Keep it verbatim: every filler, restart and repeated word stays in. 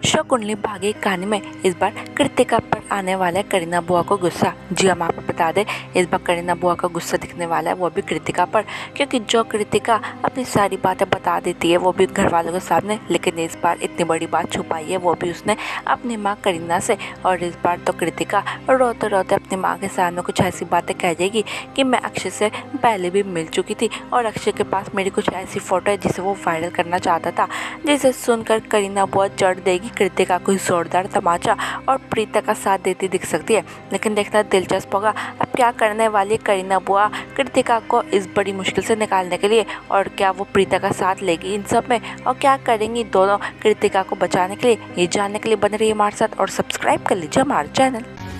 Show Kundali Bhagya की कहानी में इस बार कृतिका पर आने वाला है करीना बुआ को गुस्सा। जी हम आपको बता दें, इस बार करीना बुआ का गुस्सा दिखने वाला है, वो भी कृतिका पर, क्योंकि जो कृतिका अपनी सारी बातें बता देती है वो भी घर वालों के सामने, लेकिन इस बार इतनी बड़ी बात छुपाई है वो भी उसने अपनी माँ करीना से। और इस बार तो कृतिका रोते रोते अपनी माँ के सामने कुछ ऐसी बातें कह देगी कि मैं अक्षय से पहले भी मिल चुकी थी और अक्षय के पास मेरी कुछ ऐसी फोटो है जिसे वो वायरल करना चाहता था। जिसे सुनकर करीना बुआ जड़ देगी कृतिका को जोरदार तमाचा और प्रीता का साथ देती दिख सकती है। लेकिन देखना दिलचस्प होगा अब क्या करने वाली करीना बुआ कृतिका को इस बड़ी मुश्किल से निकालने के लिए, और क्या वो प्रीता का साथ लेगी इन सब में, और क्या करेंगी दोनों कृतिका को बचाने के लिए। ये जानने के लिए बने रहिए हमारे साथ और सब्सक्राइब कर लीजिए हमारा चैनल।